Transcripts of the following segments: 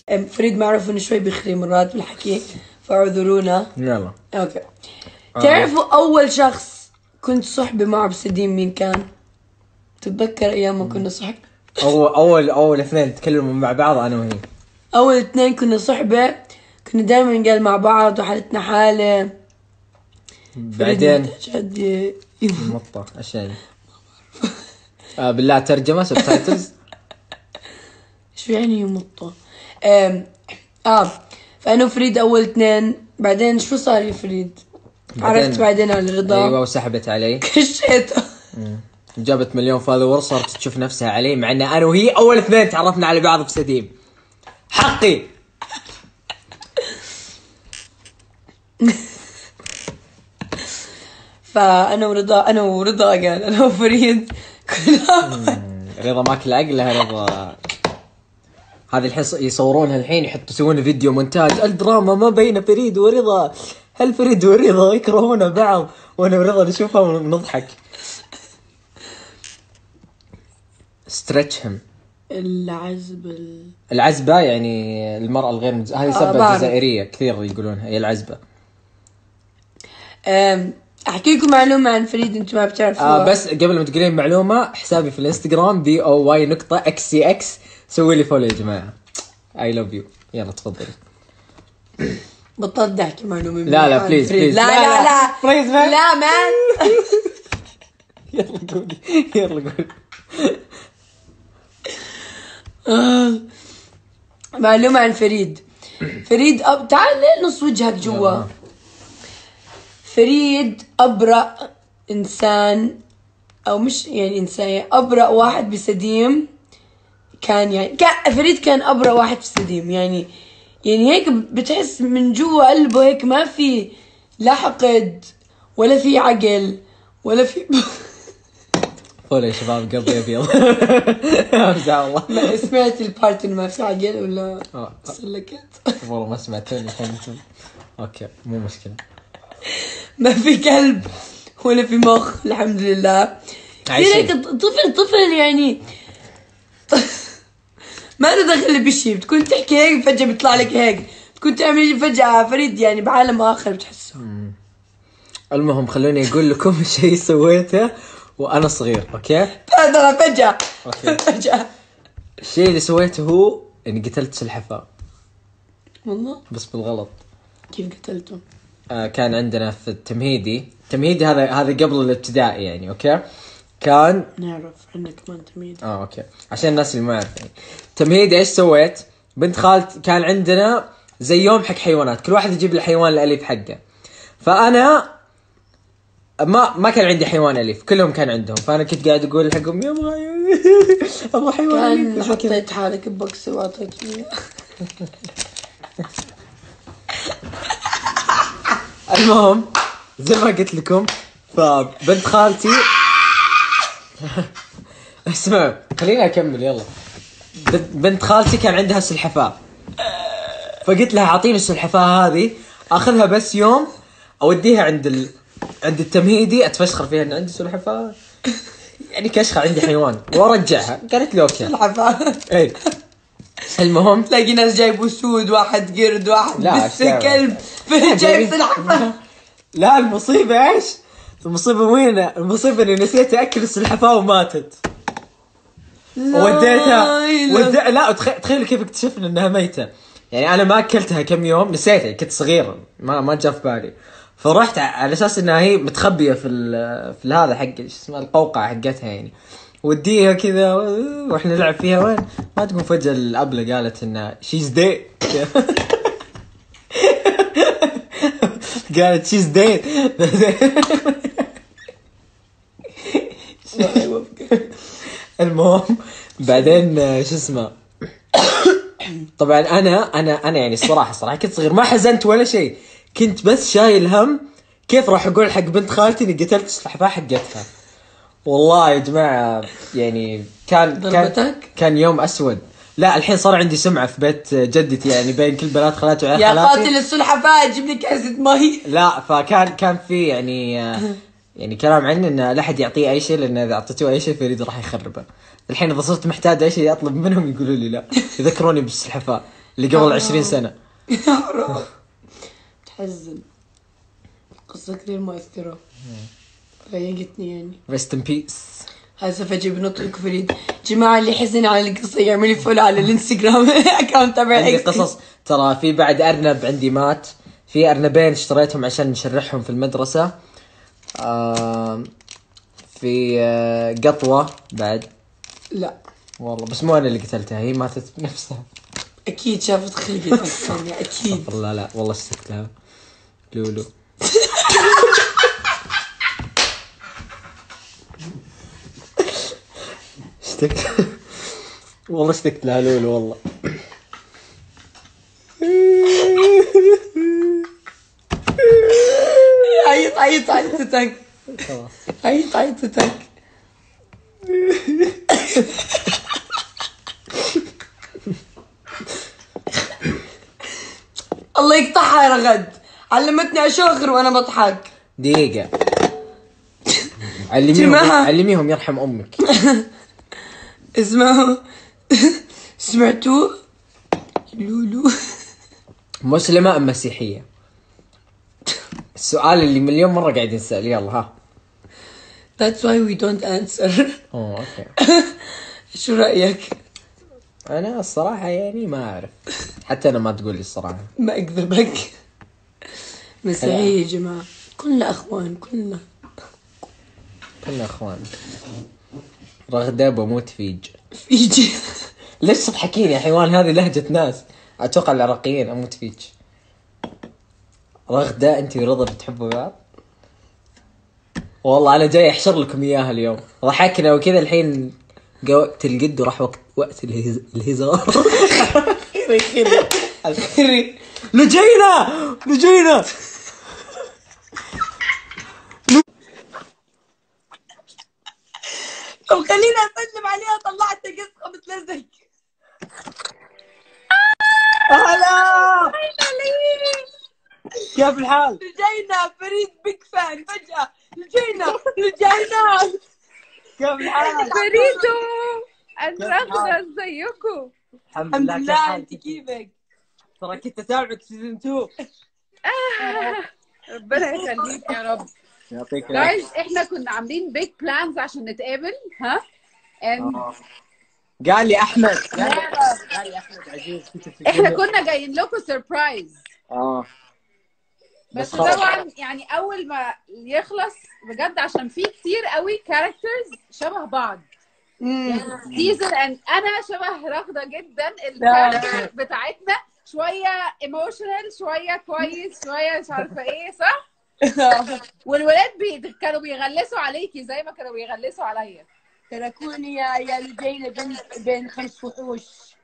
فريد معروف انه شوي بيخري مرات بالحكي، فاعذرونا. يلا اوكي. تعرفوا اول شخص كنت صحبة معه بسديم مين كان؟ تتذكر ايام ما كنا صحبة؟ اول اثنين نتكلموا مع بعض انا وهي. اول اثنين كنا صحبة، كنا دائما نقال مع بعض وحالتنا حالة. بعدين جد مطة اشياء. بالله ترجمة سبتايتلز. شو يعني يمطة؟ فأنا وفريد أول اثنين، بعدين شو صار يا فريد؟ عرفت بعدين على رضا. أيوة وسحبت علي. كشيته. جابت 1,000,000 فولور، صارت تشوف نفسها علي، مع ان انا وهي اول اثنين تعرفنا على بعض بسديم. حقي. فأنا ورضا قال أنا وفريد كنا رضا ماكل عقلها. رضا هذه الحين يصورونها الحين يسوون فيديو مونتاج الدراما ما بين فريد ورضا. هل فريد ورضا يكرهون بعض؟ وانا ورضا نشوفها ونضحك. ستريتشهم. العزبة يعني المرأة الغير هذه سبة جزائرية كثير يقولونها، هي العزبة. احكي لكم معلومة عن فريد انتم ما بتعرفوها. بس قبل ما تقولين معلومة، حسابي في الانستغرام BOY.XCX، سوي لي فولو يا جماعة. I love you. يلا تفضلي. بطلت احكي معلومة. لا بليز لا بليز لا مان. يلا قولي. معلومة عن فريد. تعال نص وجهك جوا. فريد أبرأ إنسان، أو مش يعني إنسان، أبرأ واحد بسديم كان. فريد كان أبرأ واحد بسديم يعني هيك بتحس من جوا قلبه هيك ما في لا حقد ولا في عقل ولا في قولي يا شباب قلبي أبيض. أرجع والله. ما سمعت البارت اللي ما في عقل ولا سلكت؟ والله ما سمعتوني. أوكي مو مشكلة. ما في قلب ولا في مخ الحمد لله. هيك طفل يعني ما له دخل بشي. بتكون تحكي هيك فجأة بيطلع لك هيك، بتكون تعمل فجأة فريد يعني بعالم آخر بتحسه. المهم خلوني أقول لكم شيء سويته وأنا صغير. أوكي فجأة فجأة الشيء اللي سويته هو إني قتلت سلحفاة. والله بس بالغلط. كيف قتلته؟ كان عندنا في التمهيدي هذا قبل الابتدائي يعني. أوكي كان نعرف عندك كمان تمهيدي. أوكي عشان الناس اللي ما يعرف يعني. تمهيدي إيش سويت؟ بنت خالتي كان عندنا زي يوم حق حيوانات، كل واحد يجيب الحيوان الأليف حقه. فأنا ما كان عندي حيوان أليف، كلهم كان عندهم. فأنا كنت قاعد أقول حقهم أبغى حيوان أليف. كان حطيت حالك ببوكس وعطيتني. المهم زي ما قلت لكم، فبنت خالتي اسمع خليني أكمل يلا. بنت خالتي كان عندها سلحفاة، فقلت لها أعطيني السلحفاة هذه أخذها بس يوم أوديها عند التمهيدي أتفشخر فيها إن عندي سلحفاة يعني كشخة عندي حيوان وأرجعها. قالت لي أوكي سلحفاة. إيه المهم تلاقي ناس جايبوا سود، واحد قرد، واحد بس كلب، جايب سلحفاة. لا المصيبة إيش؟ المصيبة وين؟ المصيبة إني نسيت أكل السلحفاة وماتت. وديتها لا تخيل كيف اكتشفنا إنها ميتة. يعني أنا ما أكلتها كم يوم، نسيتها كنت صغير ما جاء في بالي. فرحت على أساس إنها هي متخبية في هذا حق إيش اسمه القوقعة حقتها يعني. وديها كذا وإحنا نلعب فيها وين ما تكون فجأة الأبلة قالت إنها she's dead. قالت she's dead. المهم بعدين شو اسمه طبعا انا يعني الصراحه كنت صغير ما حزنت ولا شيء، كنت بس شايل هم كيف راح اقول حق بنت خالتي اني قتلت السلحفاه حقتها. والله يا جماعه يعني كان يوم اسود. لا الحين صار عندي سمعه في بيت جدتي يعني بين كل بنات خالاتي وعيال خالاتي. يا قاتل السلحفاه جيب لي كاسه مي. لا فكان في يعني كلام عنه ان لا احد يعطيه اي شيء، لان اذا اعطيته اي شيء فريد راح يخربه. الحين اذا صرت محتاج اي شيء اطلب منهم يقولوا لي لا، يذكروني بالسلحفاه. اللي قبل 20 سنة. تحزن. قصة كثير مؤثرة. ضايقتني يعني. rest in peace. هسه فجأة بنط لك فريد. جماعة اللي حزن على القصة يعملي فولو على الانستغرام اكونت تبع عندي اكسي. قصص ترى. في بعد أرنب عندي مات. في أرنبين اشتريتهم عشان نشرحهم في المدرسة. في قطوة بعد. لا والله بس مو أنا اللي قتلتها، هي ماتت بنفسها. اكيد شافت خلقتك ثانية اكيد. والله لا والله اشتقت لها لولو. اشتقت والله اشتقت لها لولو والله. عيط عيطتك. خلاص. عيطتك. الله يقطعها يا رغد، علمتني اشوخر وانا بضحك. دقيقة. جماعة. علميهم يرحم أمك. اسمعوا. سمعتوه؟ لولو مسلمة أم مسيحية؟ السؤال اللي مليون مرة قاعد نسأل. يلا ها. That's why we don't answer. أوكي. شو رأيك؟ أنا الصراحة يعني ما أعرف، حتى أنا ما تقول لي الصراحة. ما أكذبك. مسيحية يا جماعة، كلنا أخوان كلنا أخوان. رغدة بموت فيج. فيجي. ليش تضحكين يا حيوان؟ هذه لهجة ناس أتوقع العراقيين. أموت فيج. رغدة أنت ورضا بتحبوا بعض؟ والله أنا جاي أحشر لكم إياها اليوم. ضحكنا وكذا الحين وقت الجد وراح وقت الهزار. خيري لجينا. طب خليني أسلم عليها. طلعت قصة بتلزق. هلا كيف الحال؟ لجينا فريد بيك فان فجأة. لجينا كيف الحال؟ فريدو الرغدة ازيكم؟ الحمد لله. انت كيفك؟ ترى كنت اتابعك سيزون 2. ربنا يخليك يا رب. يعطيك جايز احنا كنا عاملين بيج بلانز عشان نتقابل ها and قال لي احمد عزيز احنا كنا جايين لكم سربرايز. بس طبعا يعني اول ما يخلص بجد عشان في كتير قوي كاركترز شبه بعض سيزون انا شبه رغدة جدا. الكاركتر بتاعتنا شويه ايموشنال شويه كويس شويه مش عارفه ايه صح. والولاد كانوا بيغلسوا عليكي زي ما كانوا بيغلسوا عليا. تركوني يا لجينا بين 5 وحوش.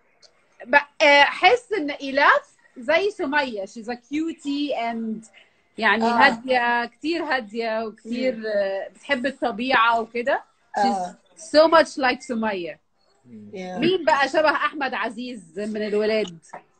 احس ان إيلاف زي سمية she's a cutie and يعني هادية كتير هادية وكتير بتحب الطبيعة وكده. she's so much like سمية. مين بقى شبه أحمد عزيز من الولاد؟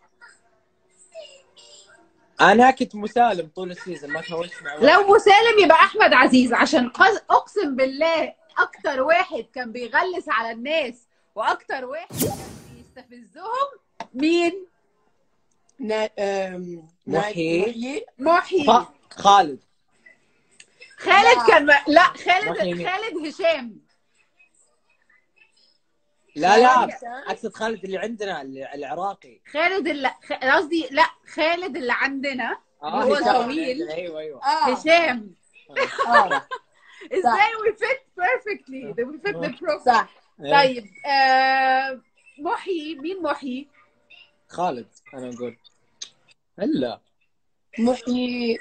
انا كنت مسالم طول السيزون ما تهاوشت مع لو مسالم يبقى أحمد عزيز عشان أقسم بالله أكتر واحد كان بيغلس على الناس وأكتر واحد كان بيستفزهم مين؟ محي. خالد كان لا خالد هشام. لا اقصد خالد اللي عندنا العراقي. خالد قصدي لا خالد اللي عندنا هو الطويل. ايوه هشام. ازاي we fit perfectly we fit the profile. صح. طيب محي. مين محي؟ خالد. انا اقول هلا محي.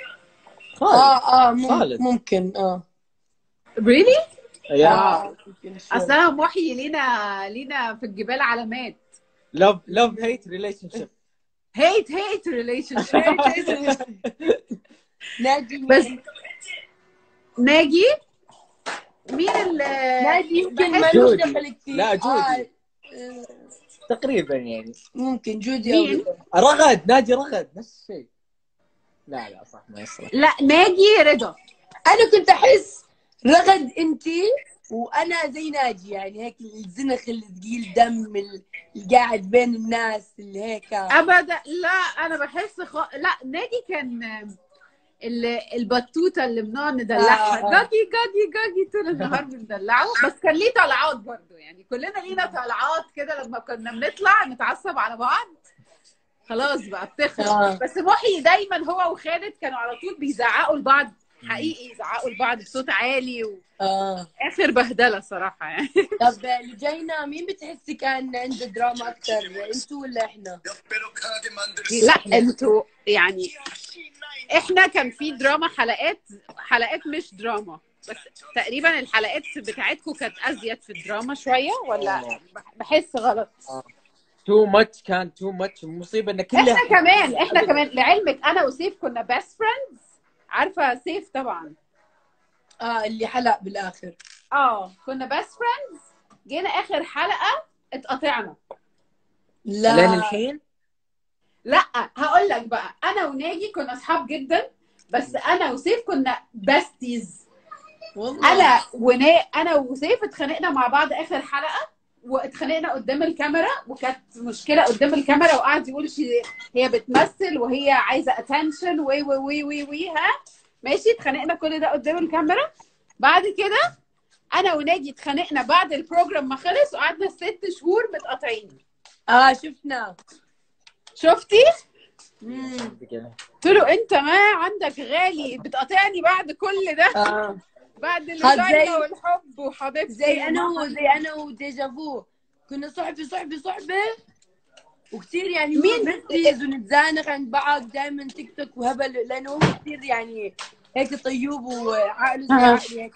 خالد. خالد ممكن really؟ اصل انا محي لينا في الجبال علامات. love hate relationship. hate relationship. ناجي. بس ناجي مين ناجي يمكن مالوش دخل كثير. لا جودي تقريبا يعني ممكن جودي مين؟ رغد. ناجي رغد نفس الشيء. لا صح ما يصلح. لا ناجي رضا. انا كنت احس رغد انتي وانا زي ناجي، يعني هيك الزنخ اللي ثقيل دم اللي قاعد بين الناس اللي هيك. ابدا لا، انا بحس لا، ناجي كان البطوطه اللي بنقعد ندلعها، جاجي جاجي جاجي طول النهار بندلعه. بس كان ليه طلعات برضه، يعني كلنا لينا طلعات كده لما كنا بنطلع نتعصب على بعض خلاص بقى بتخلص. بس محي دايما هو وخالد كانوا على طول بيزعقوا لبعض، حقيقي يزعقوا لبعض بصوت عالي اخر بهدله صراحه يعني. طب اللي جاينا مين بتحسي كان عنده دراما اكثر، انتوا ولا احنا؟ لا انتوا يعني، احنا كان في دراما حلقات مش دراما، بس تقريبا الحلقات بتاعتكم كانت ازيد في الدراما شويه، ولا بحس غلط؟ تو ماتش، كان تو ماتش. المصيبه ان كلها احنا كمان لعلمك انا وسيف كنا بيست فريندز. عارفه سيف طبعا؟ اللي حلق بالاخر. كنا بيست فريندز، جينا اخر حلقه اتقطعنا. لا لين الحين. لا هقول لك بقى، انا وناجي كنا اصحاب جدا، بس انا وسيف كنا بستيز والله. انا وسيف اتخانقنا مع بعض اخر حلقه، واتخانقنا قدام الكاميرا، وكانت مشكله قدام الكاميرا، وقعد يقول هي بتمثل وهي عايزه اتنشن وي وي وي وي وي ماشي. اتخانقنا كل ده قدام الكاميرا. بعد كده انا وناجي اتخانقنا بعد البروجرام ما خلص، وقعدنا 6 شهور متقاطعين. شفنا. شفتي؟ قلت له انت ما عندك غالي بتقاطعني بعد كل ده. بعد اللي والحب وحبيبتي، زي انا وديجافو كنا صحبه وكثير يعني بنتيز ونتزانق عند بعض دائما تيك توك وهبل، لانه هو كثير يعني هيك طيوب وعقله زي عقلي هيك.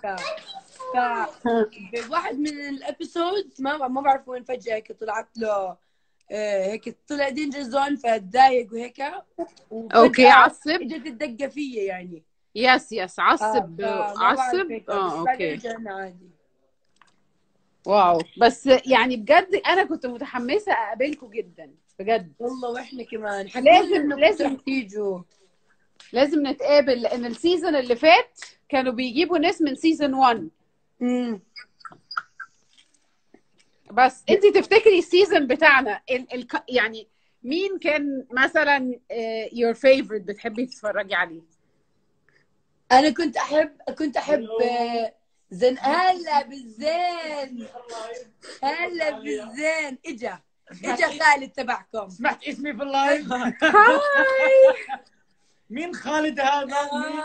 بواحد من الابيسود ما بعرف وين فجأة هيك طلعت له هيك طلع دينجر زون، فتضايق وهيك. اوكي عصب، اجت الدقه فيا يعني. يس عصب. اوكي عادي. واو. بس يعني بجد انا كنت متحمسه اقابلكم جدا بجد والله، واحنا كمان لازم تيجوا، لازم نتقابل، لان السيزون اللي فات كانوا بيجيبوا ناس من سيزون 1. بس انت تفتكري السيزون بتاعنا يعني مين كان مثلا your favorite بتحبي تتفرجي عليه؟ انا كنت احب زين. هلا بالزين اجا خالد تبعكم. سمعت اسمي في اللايف؟ هاي مين خالد هذا؟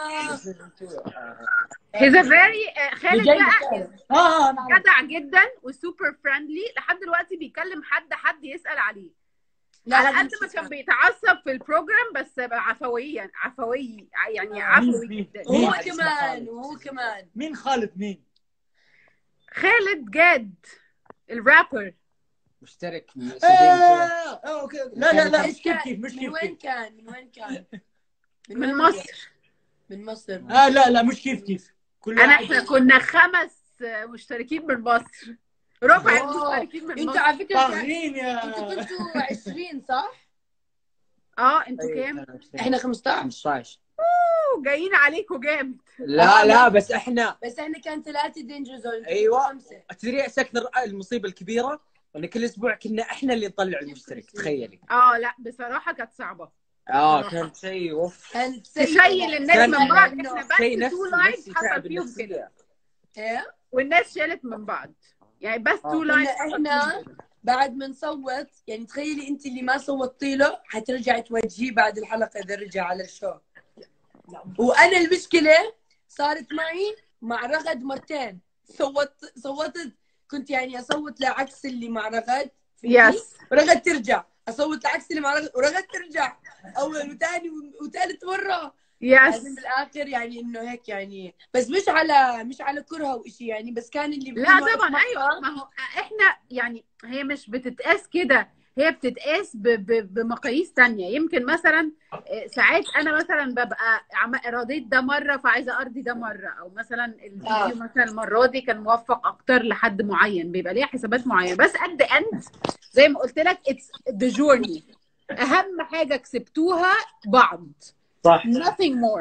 he's a very خالد بقى جدع جدا وسوبر فريندلي. لحد دلوقتي بيكلم حد يسأل عليه، على قد ما كان بيتعصب في البروجرام بس عفوي يعني عفوي جدا. وهو كمان مين خالد؟ مين خالد جاد الرابر مشترك اوكي. لا مش كيف من وين كان من مصر. لا مش كيف احنا كنا 5 مشتركين من مصر، ربع المشتركين من مصر. انتوا على فكره طاغين انتوا كنتوا 20 صح؟ انتوا كام؟ احنا 15. جايين عليكم جامد. لا بس احنا كان 3 دينجر زون. ايوه 5. تدري سكنر المصيبه الكبيره ان كل اسبوع كنا احنا اللي نطلع المشترك، تخيلي. لا بصراحه كانت صعبه. كانت شيء تشيل الناس من بعض. احنا بس 2 لايفز حصل فيهم كده، والناس شالت من بعض، يعني بس 2 لايفز. احنا بعد ما نصوت، يعني تخيلي انت اللي ما صوتي له حترجعي تواجهيه بعد الحلقه اذا رجع على الشو. وانا المشكله صارت معي مع رغد مرتين. صوتت كنت يعني اصوت لعكس اللي مع رغد، رغد ترجع، اصوت لعكس اللي مع رغد ورغد ترجع، اول وثاني وثالث مره. بالاخر يعني انه هيك يعني، بس مش على كره وشيء يعني، بس كان اللي لا طبعا ايوه. ما هو احنا يعني هي مش بتتقاس كده، هي بتتقاس بمقاييس تانية. يمكن مثلا ساعات انا مثلا ببقى رضيت ده مره فعايزه ارضي ده مره، او مثلا الفيديو مثلا المره دي كان موفق اكتر لحد معين، بيبقى ليها حسابات معينه. بس قد زي ما قلت لك اتس ذا جورني. اهم حاجه كسبتوها بعض، صح. nothing more.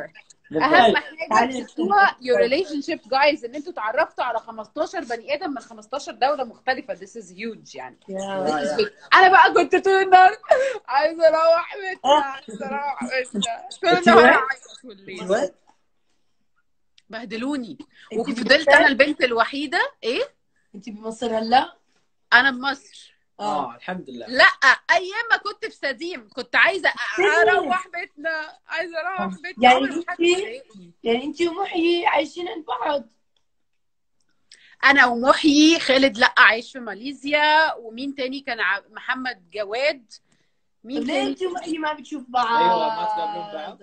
اهم حاجه شفتوها your relationship guys ان انتوا اتعرفتوا على 15 بني ادم من 15 دوله مختلفه. this is huge يعني. This is big. انا بقى كنت طول النهار عايزه اروح بيتنا، عايزه اروح بيتنا، طول النهار اعيط والليل. بهدلوني وفضلت انا البنت الوحيده. ايه انت بمصر هلا؟ انا بمصر. الحمد لله. لا ايام ما كنت في سديم كنت عايزه اروح بيتنا، عايزه اروح بيتنا. يعني انت ومحيي عايشين عند بعض؟ انا ومحيي. خالد لا عايش في ماليزيا. ومين تاني كان محمد جواد. مين ليه تاني؟ انت ومحيي ما بتشوف بعض؟ ايوه ما تقابلون بعض.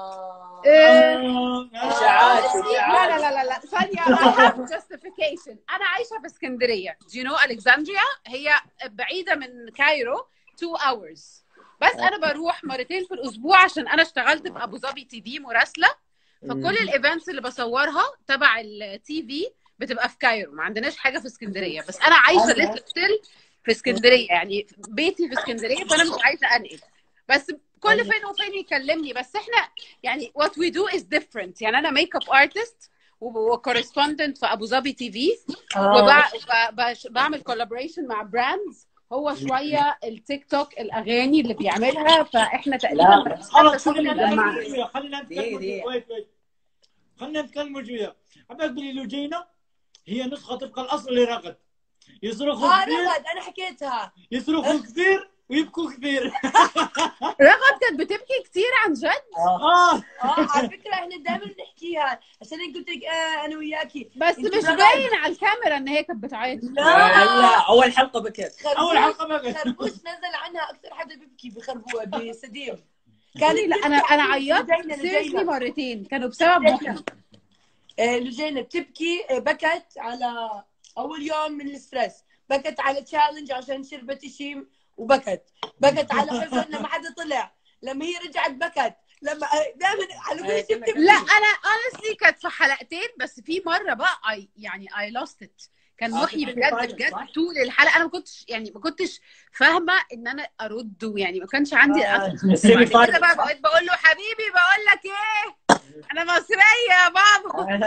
اشاعات. لا لا لا لا ثانيه. I have justification. انا عايشه في اسكندريه. Do you know الكسندريا؟ هي بعيده من كايرو 2 hours. بس انا بروح مرتين في الاسبوع عشان انا اشتغلت في ابو ظبي تي في مراسله. فكل الايفنتس اللي بصورها تبع التي في بتبقى في كايرو. ما عندناش حاجه في اسكندريه. بس انا عايشه ستيل في اسكندريه، يعني بيتي في اسكندريه، فانا مش عايزه انقل. بس كل فين وفين يكلمني. بس احنا يعني what we do is different. يعني انا ميك اب ارتست وكورسبوندنت في ابو ظبي تي في، وبعمل كولابوريشن مع براندز. هو شويه التيك توك الاغاني اللي بيعملها، فاحنا تقريبا خلاص خلينا نتكلم شويه. ابى اقول له جينا هي نسخه طبق الاصل لرغد. يصرخوا كثير. رغد انا حكيتها. يصرخوا كثير ويبكوا كثير. رغد كانت بتبكي كتير عن جد. على فكره احنا دائما بنحكيها عشان انا قلت لك انا وياكي. بس مش باين على الكاميرا ان هي كانت بتعيط. لا اول حلقه بكت. اول حلقه بكت. خربوش نزل عنها اكثر حدا بيبكي بخربوش بسديم. لا انا عيطت سيريسلي مرتين كانوا بسبب محي. لجينا بتبكي. بكت على اول يوم من الستريس، بكت على تشالنج عشان شربت شيء وبكت، بكت على حزن لما حدا طلع، لما هي رجعت بكت، لما دائما على كل شيء بتبكي. لا انا honestly كانت في حلقتين بس. في مره بقى يعني I lost it. كان محي بجد طول الحلقه. انا ما كنتش فاهمه ان انا ارد، ويعني ما كانش عندي كده بقى. بقول له حبيبي بقول لك ايه، انا مصريه يا بابا.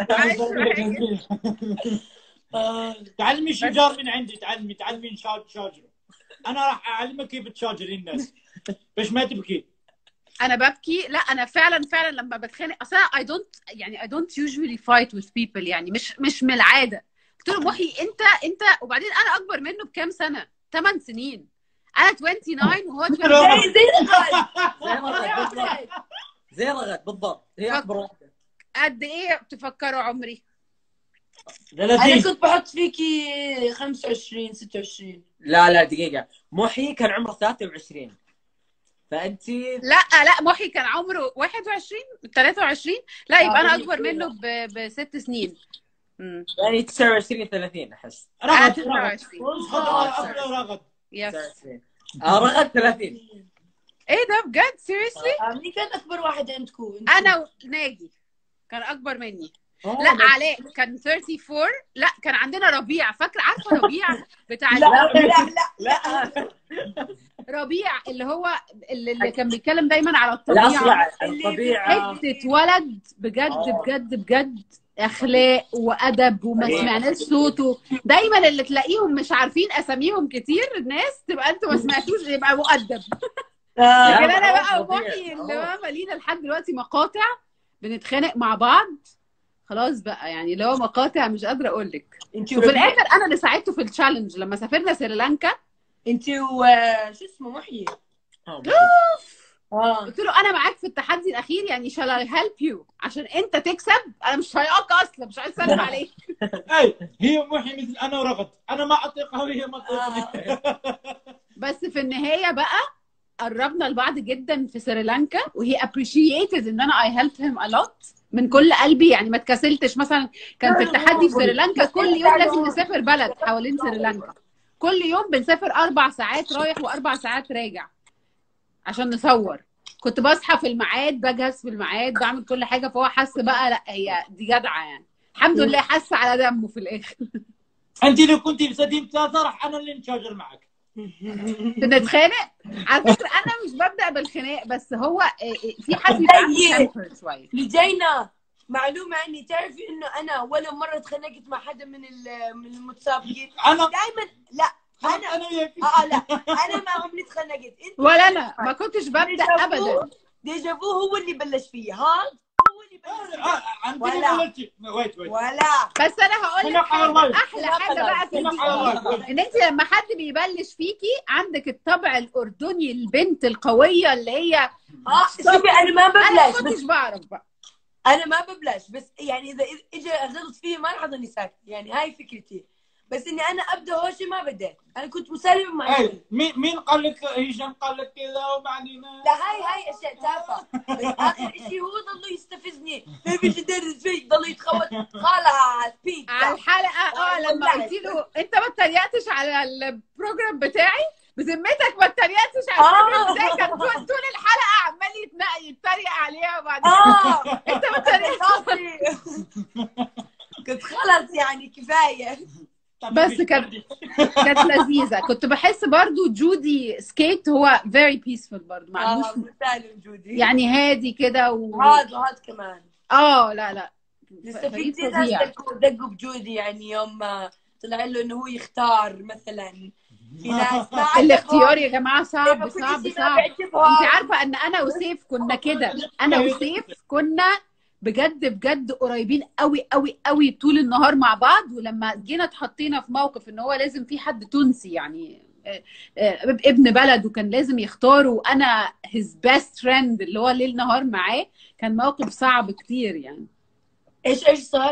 تعلمي شجار من عندي. تعلمي شاجره. انا راح اعلمك كيف تشاجري الناس باش ما تبكي. انا ببكي. لا انا فعلا لما بتخانق اصلا I don't usually fight with people. يعني مش من العاده. قلت له محي انت وبعدين انا اكبر منه بكام سنه؟ 8 سنين. انا 29 وهو 29. زي رغد بالضبط. هي اكبر واحده. قد ايه بتفكروا عمري؟ انا كنت بحط فيكي 25 26. لا دقيقه. محي كان عمره 23 فانت. لا محي كان عمره 21 23. لا يبقى انا اكبر منه ب6 سنين. يعني 29 30 احس. رغد رغد رغد 30. ايه ده بجد سيريسلي؟ مين كان اكبر واحد عندكم؟ انا وناجي كان اكبر مني. لا علاء كان 34. لا كان عندنا ربيع. فاكره عارفه ربيع بتاع لا ربيع اللي هو اللي كان بيتكلم دايما على الطبيعه. حته ولد بجد اخلاق وادب وما سمعناش صوته. دايما اللي تلاقيهم مش عارفين اساميهم كتير الناس تبقى انتوا ما سمعتوش يبقى مؤدب. لكن انا بقى ومحي اللي هو مالينا لحد دلوقتي مقاطع بنتخانق مع بعض. خلاص بقى يعني اللي هو مقاطع مش قادره اقول لك. وفي الاخر انا اللي ساعدته في التشالنج لما سافرنا سريلانكا. انت وشو اسمه محي. قلت له انا معاك في التحدي الاخير يعني shall I help you عشان انت تكسب. انا مش طايقاك اصلا مش عايز اسلم عليك. هي محي مثل انا ورغد. انا ما اطيقها وهي ما تطيقني. بس في النهايه بقى قربنا لبعض جدا في سريلانكا وهي appreciated ان انا I helped him a lot من كل قلبي. يعني ما اتكسلتش. مثلا كان في التحدي في سريلانكا كل يوم لازم نسافر بلد حوالين سريلانكا. كل يوم بنسافر 4 ساعات رايح و4 ساعات راجع عشان نصور. كنت بصحى في الميعاد بجهز في الميعاد بعمل كل حاجه. فهو حس بقى لا هي دي جدعه يعني. الحمد لله حس على دمه في الاخر. انت لو كنتي في سديم 3 راح انا اللي نشاجر معك. بنتخانق. على فكره انا مش ببدا بالخناق بس هو في حد بيبقى عنده شويه. لجينا معلومة عني، تعرفي انه انا ولا مرة اتخانقت مع حدا من المتسابقين. انا دائما لا انا وياك. لا انا ما عمري اتخانقت. انت ولا انا ما كنتش ببدا ابدا. ديجافو هو اللي بلش فيه، هو اللي بلش فيه. عندنا ويت ولا بس انا هقول لك احلى حاجه بقى في الله. ان انت لما حد بيبلش فيكي عندك الطبع الاردني، البنت القويه اللي هي شوفي انا ما انا ما ببلش، كنتش بعرف بقى. انا ما ببلش، بس يعني اذا اجى غلط فيه ما راح اضلني ساكت، يعني هاي فكرتي. بس اني انا ابدا هوشي ما بديت، انا كنت مسالمه مع نفسي. مين قال لك؟ هشام قال لك كذا ومعنينا؟ لا هاي اشياء تافهه، بس اخر شيء هو ضل يستفزني، تبي تدرس فيه ضل يتخوت. خلاص بيتزا على الحلقه لما قلت له انت ما اتريقتش على البروجرام بتاعي، بذمتك ما اتريقتش على البروجرام بتاعي؟ كان طول الحلقه عمال يتريق عليها، وبعدين انت ما اتريقتش. كنت خلص يعني كفايه. بس كانت لذيذه. كنت بحس برضو جودي سكيت هو very peaceful برضو، معلوش مسالم جودي يعني هادي كده وهاد كمان. لا لسه في كثير ناس دقوا بجودي، يعني يوم ما طلع له انه هو يختار مثلا. في ناس ما الاختيار يا جماعه صعب. انت عارفه ان انا وسيف كنا كده، انا وسيف كنا بجد قريبين قوي قوي قوي طول النهار مع بعض، ولما جينا اتحطينا في موقف ان هو لازم في حد تونسي يعني ابن بلد وكان لازم يختاره، وانا his best friend اللي هو ليل نهار معاه، كان موقف صعب كتير يعني. ايش صار؟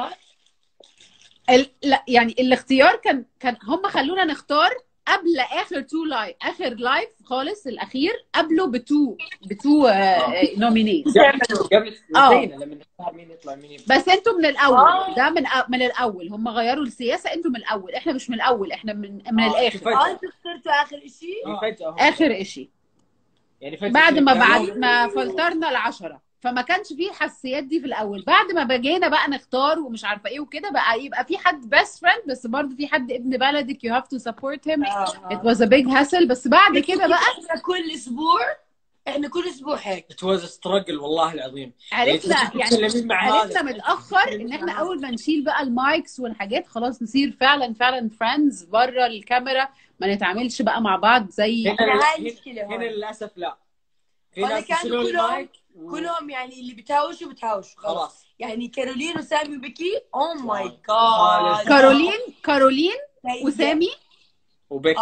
لا يعني الاختيار كان هم خلونا نختار قبل اخر لايف خالص، الاخير قبله بتو نومينيت قبل لما نختار مين يطلع مين يبقى. بس انتوا من الاول. ده من الاول هم غيروا السياسه، انتوا من الاول، احنا مش من الاول، احنا من الاخر. انتوا اخترتوا اخر شيء؟ اخر شيء يعني بعد ما فلترنا ال10، فما كانش فيه الحساسيات دي في الاول. بعد ما بقينا بقى نختار ومش عارفه ايه وكده، بقى يبقى في حد بيست فريند، بس برضه في حد ابن بلدك you have to support him. it was a big hassle. بس بعد كده بقى احنا كل اسبوع هيك. it was a struggle والله العظيم. عرفنا متاخر ان احنا اول ما نشيل بقى المايكس والحاجات خلاص نصير فعلا فريندز بره الكاميرا، ما نتعاملش بقى مع بعض زي هنا للاسف. لا في ناس كانوا كلهم يعني اللي بتهاوشوا خلاص. يعني كارولين وسامي وبكي او ماي جاد. كارولين وسامي وبكي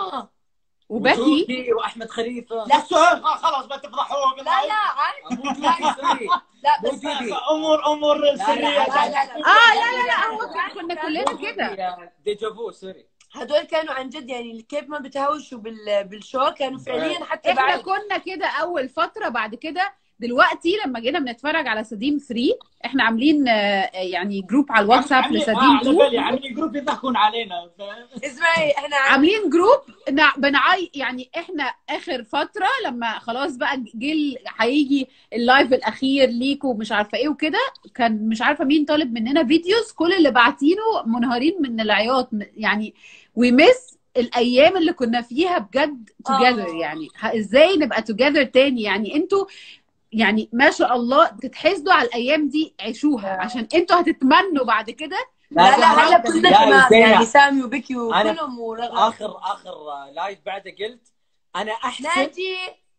وبكي واحمد خليفه. لا خلاص ما تفضحوهم. لا عادي. لا بس امور سريه. لا هو كنا كلنا كده ديجافو سوري. هدول كانوا عن جد يعني كيف ما بتهاوشوا بالشو كانوا فعليا حتى احنا كنا كده اول فتره. بعد كده دلوقتي لما جينا بنتفرج على سديم 3 احنا عاملين يعني جروب على الواتساب لسديم 2. عاملين جروب يضحكون علينا. اسمعي احنا عاملين جروب يعني احنا اخر فتره لما خلاص بقى هيجي اللايف الاخير ليكوا ومش عارفه ايه وكده، كان مش عارفه مين طالب مننا فيديوز، كل اللي باعتينه منهارين من العياط يعني. ومس الايام اللي كنا فيها بجد together. يعني ازاي نبقى together تاني؟ يعني انتوا يعني ما شاء الله تتحسدوا على الايام دي، عيشوها عشان انتوا هتتمنوا بعد كده. لا هلا كلنا تمام يعني سامي وبكي وكلهم اخر لايف بعده قلت انا احسد ناجي.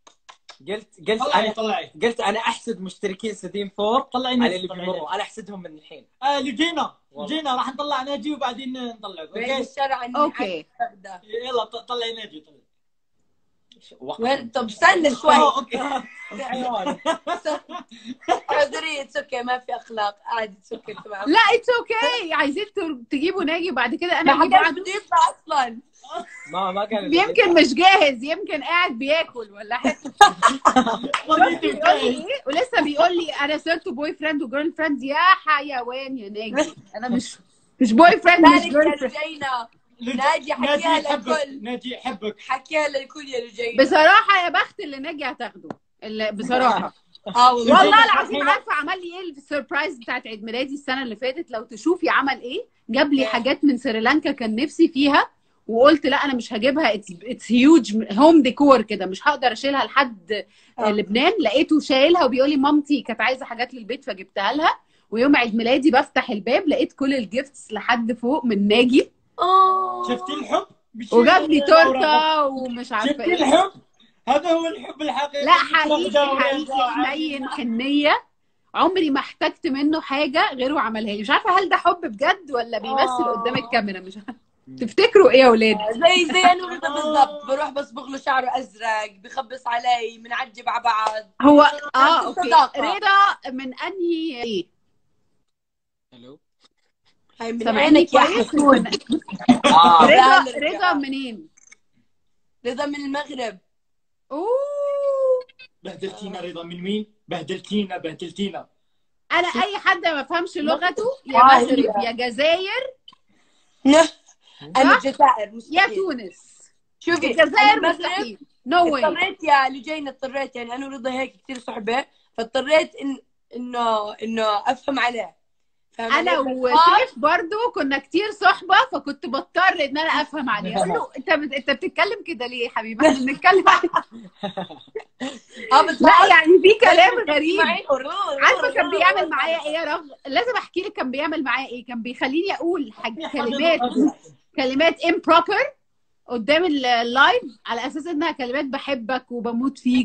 قلت انا احسد مشتركين سديم 4 طلعيني على اللي بيمروا. انا احسدهم من الحين. لجينا راح نطلع ناجي وبعدين نطلع. اوكي يلا طلعي ناجي. وين؟ طب استنى شوي. اوكي اعذري اوكي ما في اخلاق عادي اوكي تمام. لا اتس اوكي. عايزين تجيبوا ناجي بعد كده انا ما حدش يطلع اصلا. ما كان يمكن مش جاهز، يمكن قاعد بياكل ولا حاجه. ولسه بيقول لي انا صرت بوي فريند وجيرل فريند. يا حيوان يا ناجي، انا مش بوي فريند مش جيرل فريند. ناجي حكيها للكل. ناجي يحبك. حكيها للكل يا لجينا. بصراحه يا بخت اللي ناجي هتاخده بصراحه. والله العظيم. عارفه عمل لي ايه السربرايز بتاعت عيد ميلادي السنه اللي فاتت؟ لو تشوفي عمل ايه، جاب لي حاجات من سريلانكا كان نفسي فيها وقلت لا انا مش هجيبها، اتس هيوج هوم ديكور كده، مش هقدر اشيلها لحد لبنان. لقيته شايلها وبيقول لي مامتي كانت عايزه حاجات للبيت فجبتها لها. ويوم عيد ميلادي بفتح الباب لقيت كل الجيفتس لحد فوق من ناجي. شفتي الحب؟ وجاب لي تورته ومش عارفه شفتي ايه. الحب؟ هذا هو الحب الحقيقي. لا حقيقي حنين حنيه، عمري ما احتجت منه حاجه غير وعملها لي. مش عارفه هل ده حب بجد ولا بيمثل قدام الكاميرا، مش عارفه. تفتكروا ايه يا اولاد؟ زي انا ورضا بالضبط، بروح بصبغ له شعره ازرق، بخبص علي، بنعجب على بعض. هو نفس اوكي. الصداقة. رضا من انهي ايه؟ الو هاي من سامعيني عينك يا كويس؟ حسود. رضا منين؟ رضا من المغرب. اوه بهدلتينا رضا. من مين؟ بهدلتينا. انا اي حد ما فهمش لغته يا مغرب يا جزائر انا الجزائر يا مستحيل. تونس. شوفي الجزائر المغرب مستحيل، نو واي. اضطريت يا لجين، اضطريت يعني انا ورضا هيك كثير صحبه، فاضطريت انه افهم عليه. انا وسيف برضو كنا كتير صحبه، فكنت بضطر ان انا افهم عليه. اقول له انت بتتكلم كده ليه يا حبيبي؟ احنا بنتكلم لا يعني في كلام غريب. عارفه كان بيعمل معايا ايه يا رغم؟ لازم احكي لك كان بيعمل معايا ايه. كان بيخليني اقول كلمات improper قدام اللايف على اساس انها كلمات بحبك وبموت فيك.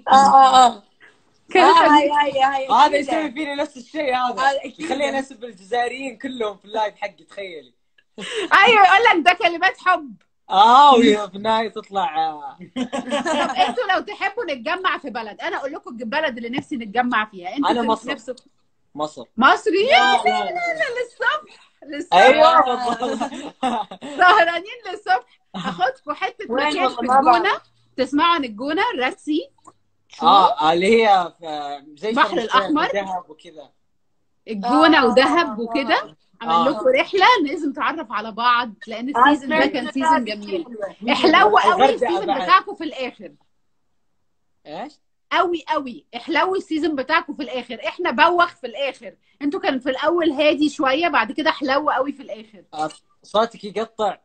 هذا يسوي فيني نفس الشيء. هذا يخليني اسب الجزائريين كلهم في اللايف حقي، تخيلي. ايوه يقول لك ده كلمات حب. وفي النهايه تطلع طب انتوا لو تحبوا نتجمع في بلد، انا اقول لكم البلد اللي نفسي نتجمع فيها. انتوا انا مصر. مصري لا. للصبح ايوه سهرانين للصبح. هاخدكم حته مكان في الجونه، تسمعوا عن الجونه الراسي. اللي هي زي البحر الاحمر، دهب وكذا. الجونه ودهب وكده. عمل لكم رحله لازم نتعرف على بعض، لان السيزون ده كان سيزون جميل. احلو قوي السيزون بتاعكم في الاخر. ايش؟ قوي احلو السيزون بتاعكم في الاخر. احنا بوخ في الاخر، انتوا كان في الاول هادي شويه، بعد كده حلو قوي في الاخر. صوتك يقطع.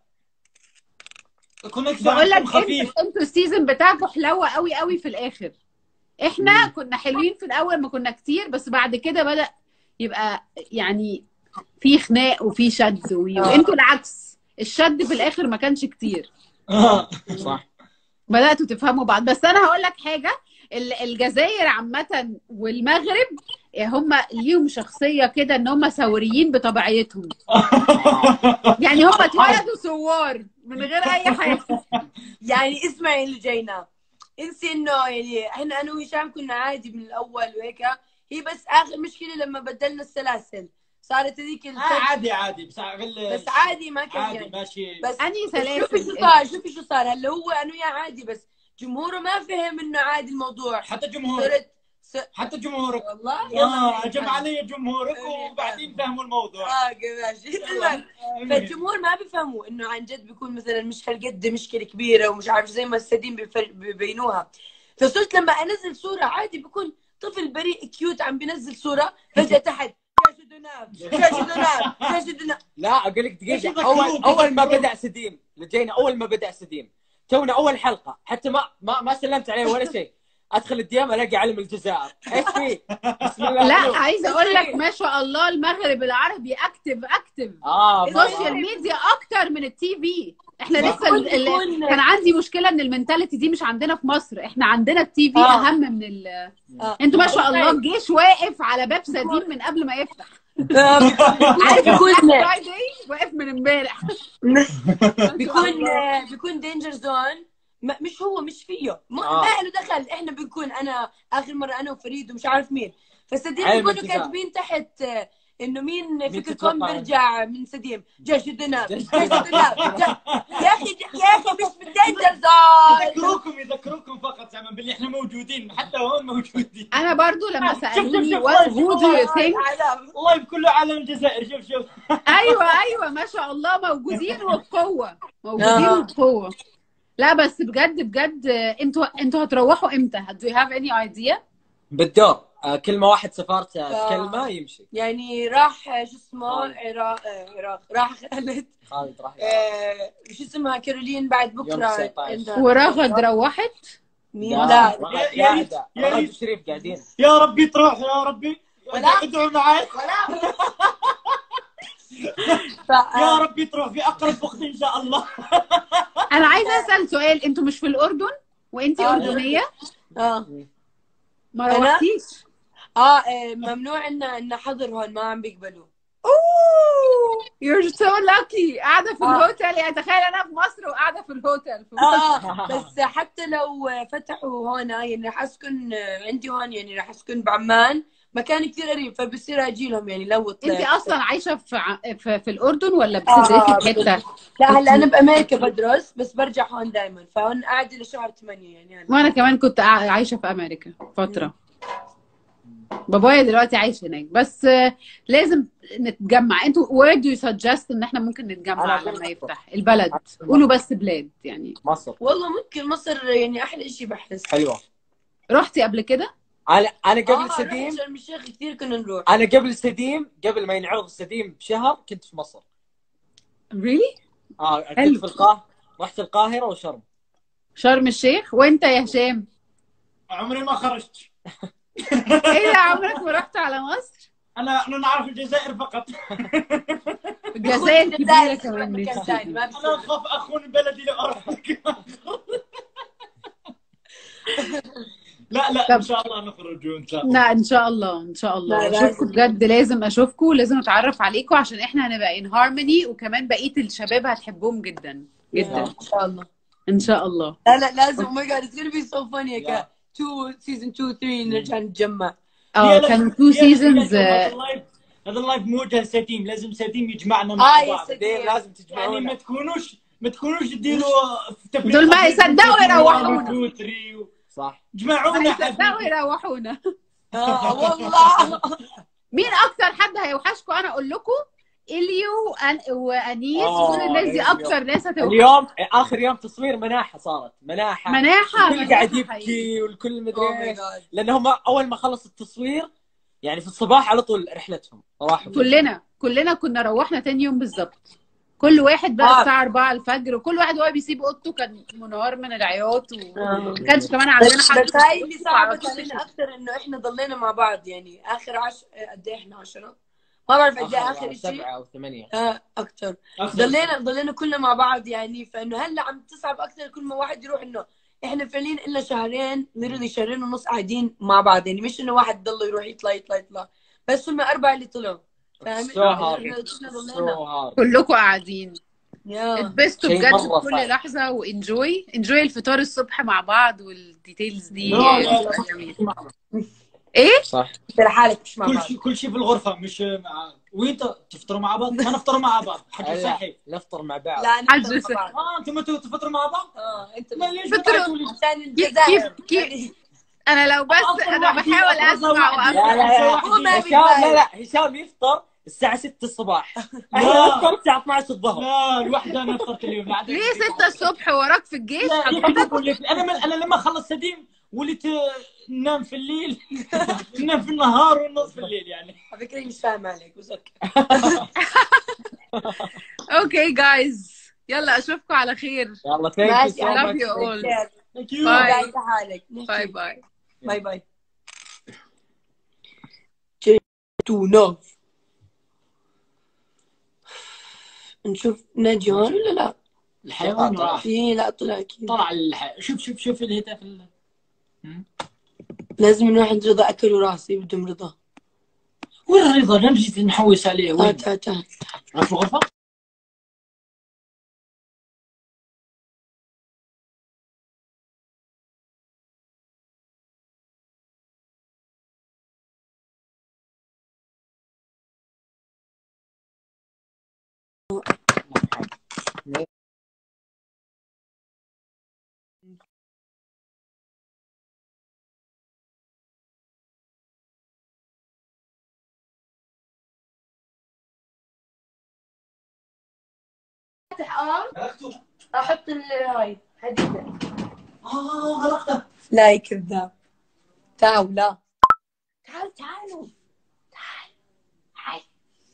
بقول لك انتوا السيزون بتاعكم حلو قوي في الاخر. احنا كنا حلوين في الاول، ما كنا كتير، بس بعد كده بدأ يبقى يعني في خناق وفي شد وانتوا العكس، الشد في الاخر ما كانش كتير. صح. بدأتوا تفهموا بعض. بس انا هقول لك حاجه، الجزائر عامه والمغرب هم ليهم شخصيه كده ان هم ثوريين بطبيعتهم. يعني هم اتولدوا ثوار من غير اي حاجه. يعني اسمعي اللي جاينا، انسي انه يعني احنا انا وهشام كنا عادي من الاول وهيك. هي بس اخر مشكله لما بدلنا السلاسل صارت هذيك عادي بس عادي ما كان عادي يعني ماشي. بس اني سلاسل شوفي شو صار هلا. هو انا وياه عادي، بس جمهوره ما فهم انه عادي الموضوع. حتى جمهورك والله هجم علي جمهورك وبعدين فهموا الموضوع. ماشي. فالجمهور ما بيفهموا انه عن جد بيكون مثلا مش هالقد مشكله كبيره ومش عارف زي ما السدين بيبينوها. فصرت لما انزل صوره عادي بكون طفل بريء كيوت عم بينزل صوره، فجاه تحت جاشدنا. لا اقول لك دقيقه. اول ما بدا سديم لجينا، اول ما بدا سديم تونا اول حلقه، حتى ما سلمت عليه ولا شيء. ادخل الديام الاقي علم الجزائر. ايش فيه؟ بسم الله. لا عايزه اقول لك ما شاء الله المغرب العربي اكتف سوشيال ميديا اكتر من التي في. احنا لسه كان عندي مشكله ان المنتاليتي دي مش عندنا في مصر. احنا عندنا التي في اهم من انتوا ما شاء الله الجيش واقف على باب سديم من قبل ما يفتح. عارف واقف من امبارح. بيكون دينجر زون. مش فيه ما له دخل. احنا بنكون انا اخر مره انا وفريد ومش عارف مين، فالسديم بيكونوا كاتبين تحت انه مين فكركم بيرجع من سديم. جيش الدناب يا اخي مش بالدينجر زون. يذكروكم فقط زعما باللي احنا موجودين، حتى هون موجودين. انا برضو لما سالوني who do you think والله بكل عالم الجزائر. شوف ايوه ما شاء الله موجودين وبقوه. لا بس بجد انتوا هتروحوا امتى؟ Do you have any idea؟ بالدور كلمة واحد سفرت كلمة يمشي. يعني راح شو اسمه عراق راح خالد راح شو اسمها كارولين بعد يوم بكره 19. ورغد روحت. مين؟ لا لا يا ريت رغد وشريف قاعدين. يا ربي تروح يا ربي. ولا ادعوا معي ولا يا ربي تروح في اقرب وقت ان شاء الله. انا عايزه اسال سؤال، انتوا مش في الاردن وانتي اردنيه؟ ما أنا؟ روحتيش؟ ممنوع ان حظر هون، ما عم بيقبلوا. اوه you're so lucky. قاعده في الهوتيل، يعني تخيل انا في مصر وقاعده في الهوتيل في مصر. بس حتى لو فتحوا هون يعني رح اسكن عندي هون، يعني رح اسكن بعمان، مكان كثير قريب، فبصير اجي لهم يعني لو طلعت. انت اصلا عايشه في الاردن ولا بتدرسي في حته؟ لا هلا انا بامريكا بدرس، بس برجع هون دائما، فهون قاعده لشهر 8 يعني هلا. وانا كمان كنت عايشه في امريكا فتره. بابايا دلوقتي عايش هناك، بس لازم نتجمع. انتوا where do you suggest ان احنا ممكن نتجمع لما يفتح البلد؟ قولوا بس بلاد يعني. مصر. والله ممكن مصر يعني احلى شيء بحس. حلوة. رحتي قبل كده؟ انا قبل سديم شرم الشيخ كثير كنا نروح. انا قبل سديم، قبل ما ينعرض سديم بشهر كنت في مصر. really؟ كنت في رحت القاهرة وشرم. شرم الشيخ. وانت يا هشام؟ عمري ما خرجت. ايه ده، عمرك ما رحت على مصر؟ انا نعرف الجزائر فقط. الجزائر كبيره كمان. مكان ثاني ما انا اخاف اخون بلدي لو اروح. لا ان شاء الله نخرج ان شاء الله. لا ان شاء الله ان شاء الله. اشوفكم بجد، لازم اشوفكم، لازم اتعرف عليكم، عشان احنا هنبقى ان هارموني، وكمان بقيه الشباب هتحبهم جدا جدا ان شاء الله. ان شاء الله. لا لازم. او ماي جاد اتس gonna be so funny. 2 سيزون 2 3 نرجع نتجمع. كانوا 2 سيزونز. هذا اللايف مو سديم، لازم سديم يجمعنا مع بعض. لازم تجمعونا. يعني ما تكونوش تديروا دول ما يصدقوا يروحونا. صح. جمعونا يصدقوا يروحونا. والله. مين اكتر حد هيوحشكم؟ انا اقول لكم اليو وانيس وكل الناس دي اكتر ناس هتوحشكم. اليوم اخر يوم تصوير مناحه، صارت مناحه الكل قاعد يبكي والكل مدري ايش، لان هم اول ما خلص التصوير يعني في الصباح على طول رحلتهم راحوا. كلنا كنا روحنا تاني يوم بالظبط. كل واحد بقى الساعه 4 الفجر، وكل واحد وهو بيسيب اوضته كان منهار من العياط، وما كانش كمان عندنا حد. بس هاي اللي صعبت علينا اكثر، انه احنا ضلينا مع بعض يعني اخر قد ايه احنا 10 ما بعرف قد ايه اخر شيء 7 أو 8 اكثر. ضلينا كلنا مع بعض يعني، فانه هلا عم تصعب اكثر كل ما واحد يروح، انه احنا فعليا إلنا شهرين ليرلي شهرين ونص قاعدين مع بعض يعني، مش انه واحد ضل يروح يطلع بس هم 4 اللي طلعوا. فاهم؟ كلكم قاعدين اتبسطوا بجد مرة كل لحظه، وانجوي الفطار الصبح مع بعض والديتيلز دي. ايه صح. ترى حالك مش مع بعض. كل شيء في الغرفه، مش مع وانت تفطروا مع بعض. ما نفطر مع بعض، حاجه صحي. نفطر مع بعض. لا نفطر مع بعض. انتم ما تفطروا مع بعض. انت ليش فطروا عشان الجزائر. كيف انا لو بس انا بحاول اسمع وافهم. لا هشام يفطر الساعة 6 الصباح. انا افطر الساعة 12 الظهر. لا الوحدة انا فطرت اليوم. ليه 6 الصبح وراك في الجيش؟ انا لما اخلص سديم وليت ننام في الليل. ننام في النهار والنص في الليل يعني. على فكرة مش فاهم عليك بس اوكي. اوكي جايز، يلا اشوفكم على خير. يلا ثانك يو. I love you all. Thank you. باي حالك. باي باي. باي باي. جيتونا. نشوف ناجي هون ولا لا؟ الحيوان راح. ايه لا طلع اكيد. طلع شوف الهتاف. لازم نروح عند رضا، اكلوا راسي بدهم رضا. وين رضا؟ نمشي نحوس عليه. وين؟ تعال في الغرفة؟ احط هاي حديدة. غلقته. لا يا كذاب. تعال لا تعالوا تعال.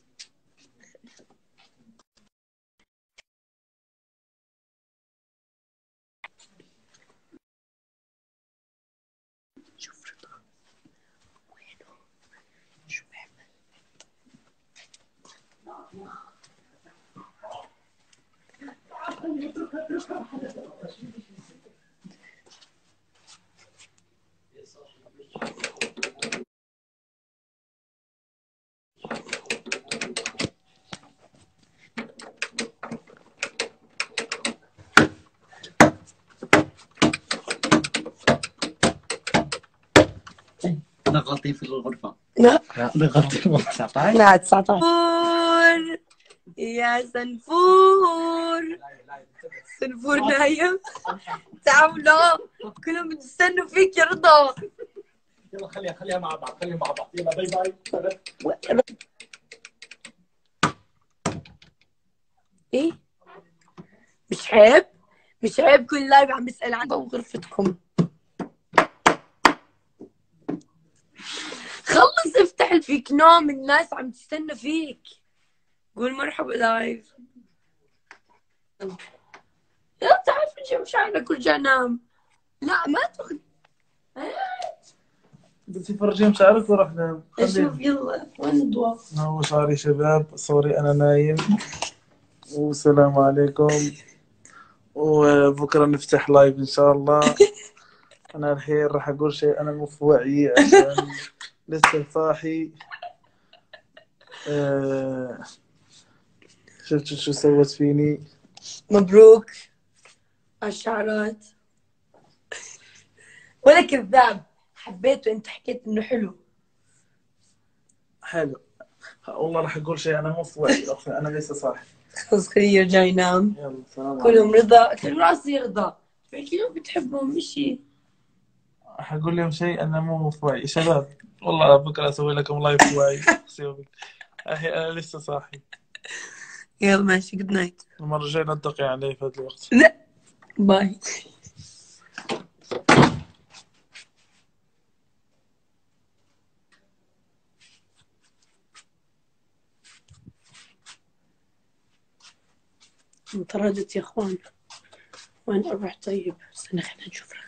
شوف رضا وينه، شو بيعمل؟ نغطي في الغرفة. لا نغطي في الغرفة. 19. لا 19. يا سنفور، سنفور نايم. تعالوا كلهم بتستنوا فيك يا رضا. يلا خليها مع بعض، خليها مع بعض. يلا باي باي. ايه مش عيب كل لايف عم بسأل عن غرفتكم. خلص افتح الفيك نوم، الناس عم تستنى فيك. قول مرحبا لايف. يلا تعال في مشاعرك ورجع نام. لا ما تاخذ. بس فرجيهم شعرك وروح نام. اشوف يلا وين الضوء. هو سوري شباب، سوري انا نايم، والسلام عليكم، وبكره نفتح لايف ان شاء الله. انا الحين راح اقول شيء انا مو في وعي عشان لسه صاحي. شفت شو سوت فيني. مبروك الشعرات. ولا كذاب، حبيته انت حكيت انه حلو. حلو والله. راح اقول شيء انا مو في وعي اصلا، انا لسه صاحي. خلص خليه يرجع ينام. يلا سلام كلهم رضا، كل راسي رضا. كلهم بتحبهم مشي. راح اقول لهم شيء انا مو في وعي شباب. والله بكره اسوي لكم لايف في وعي. الحين انا لسه صاحي. يلا ماشي، جود نايت. المرة الجاية نلتقي عليه في هذا الوقت. لا باي. انطردت يا اخوان. وين اروح طيب؟ استنى خلينا نشوف.